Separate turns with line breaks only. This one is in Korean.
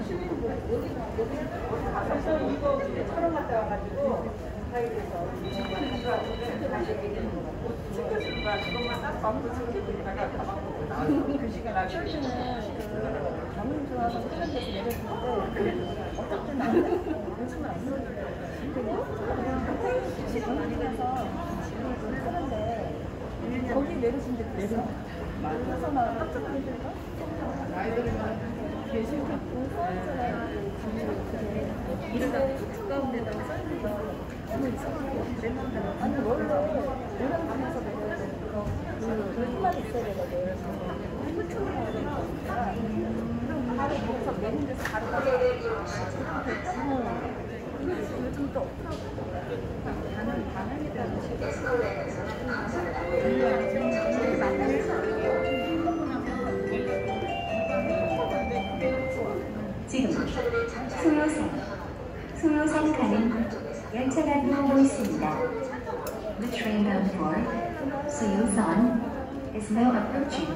그래서 이거 촬영 갔다 와가지고 사이에서 다시 얘기하는 거 챙겨줄 거야. 그것만 딱 받고 챙겨주다가 가방 보고 나와서 글씨가 나중에
너무 좋아서 하는 데서 내렸는데 어떨 때 나는 요즘은 안 내려요. 그냥 시간 많이 가서 집을 하는데 거기 내려준 데도 있어. 그래서 나 깜짝 놀랄까? 계시고 서울에서 이렇게 가까운 데다가 써있는 거 너무 이상하고 내 마음대로 아니 원래 오랑 다녀서 내려야 되는 거 그만 있어야 되거든. 후추를 해야 되는 거니까 그럼 바로 거기서 내린 데서 바로 가서 그래서 요즘 또 반항했다는 식으로 이렇게 만나서
지금 소요산 가는 열차가 들어오고 있습니다. The train bound for Soyosan is now approaching.